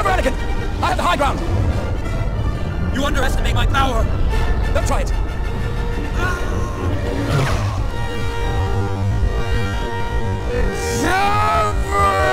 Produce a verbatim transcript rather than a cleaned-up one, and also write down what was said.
Cover Anakin! I have the high ground! You underestimate my power! Don't try it! Never!